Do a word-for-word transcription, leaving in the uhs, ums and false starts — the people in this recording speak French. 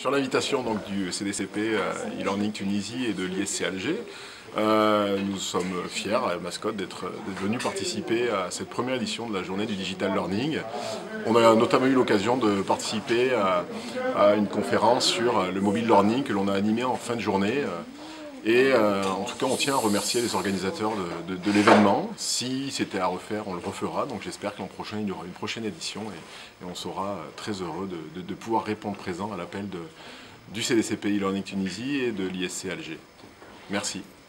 Sur l'invitation donc du C D C P euh, e-learning Tunisie et de l'I S C Alger, euh, nous sommes fiers à Mascotte d'être venus participer à cette première édition de la journée du Digital Learning. On a notamment eu l'occasion de participer à, à une conférence sur le mobile learning que l'on a animé en fin de journée. Et euh, en tout cas, on tient à remercier les organisateurs de, de, de l'événement. Si c'était à refaire, on le refera. Donc j'espère que l'an prochain, il y aura une prochaine édition et, et on sera très heureux de, de, de pouvoir répondre présent à l'appel du C D C P e-learning Tunisie et de l'I S C Alger. Merci.